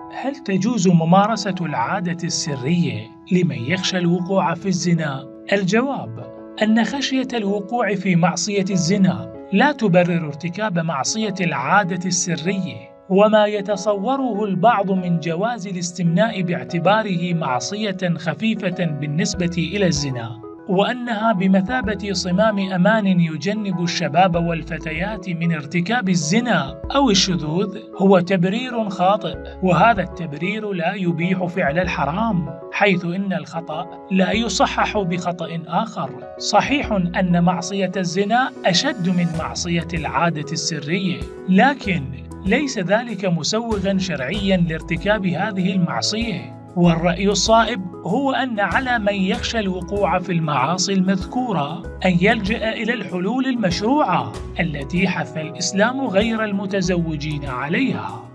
هل تجوز ممارسة العادة السرية لمن يخشى الوقوع في الزنا؟ الجواب: أن خشية الوقوع في معصية الزنا لا تبرر ارتكاب معصية العادة السرية، وما يتصوره البعض من جواز الاستمناء باعتباره معصية خفيفة بالنسبة إلى الزنا، وأنها بمثابة صمام أمان يجنب الشباب والفتيات من ارتكاب الزنا أو الشذوذ، هو تبرير خاطئ، وهذا التبرير لا يبيح فعل الحرام، حيث إن الخطأ لا يصحح بخطأ آخر. صحيح أن معصية الزنا أشد من معصية العادة السرية، لكن ليس ذلك مسوغا شرعيا لارتكاب هذه المعصية. والرأي الصائب هو أن على من يخشى الوقوع في المعاصي المذكورة أن يلجأ إلى الحلول المشروعة التي حث الإسلام غير المتزوجين عليها.